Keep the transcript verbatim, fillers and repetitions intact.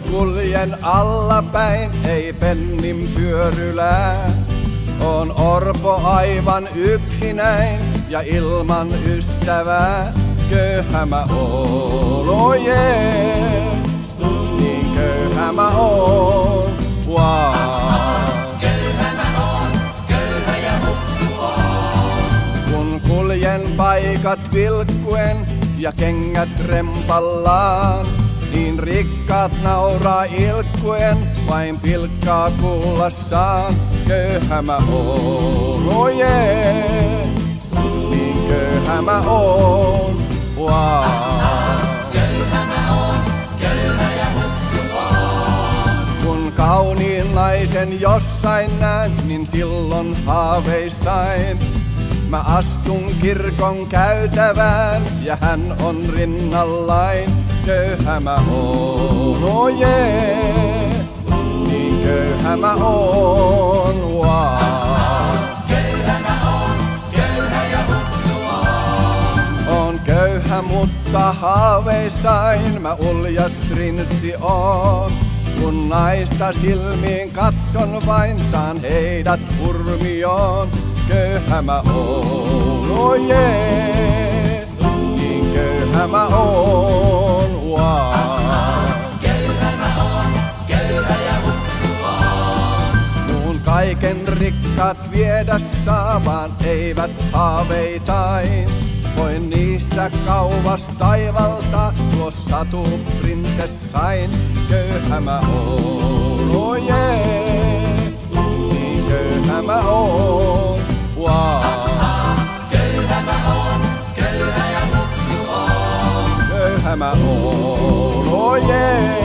kuljen allapäin, ei pennin pyörylää. On orpo aivan yksinäin ja ilman ystävää. Köyhä mä oon, oh yeah. Niin köyhä mä oon, wow. Köyhä mä oon, köyhä ja hupsu oon. Kun kuljen paikat vilkkuen ja kengät rempallaan, niin rikkaat nauraa ilkkuen, vain pilkkaa kuullassaan. Köyhä mä oon, oh yeah. Niin köyhä mä oon, wow. Köyhä mä oon, köyhä ja hupsu oon. Kun kauniin naisen jossain näen, niin silloin haaveissain mä astun kirkon käytävään ja hän on rinnallain. Köyhä mä oon, oh yeah. Niin köyhä mä oon, wow. Köyhä mä oon, köyhä ja hupsu oon. On köyhä, mutta haaveissain mä uljas prinssi oon. Kun naista silmiin katson vain, saan heidät hurmioon. Köyhä mä oon, oh yeah. Niin köyhä mä oon, wow. Köyhä mä oon, köyhä ja hupsu oon. Muun kaiken rikkaat viedä saa, vaan eivät haaveitain. Voin niissä kauas taivalta, tuo satu prinsessain. Köyhä mä oon, oh yeah. Niin köyhä mä oon, wow. Köyhä mä oon, köyhä ja hupsu oon. Köyhä mä oon, oh yeah.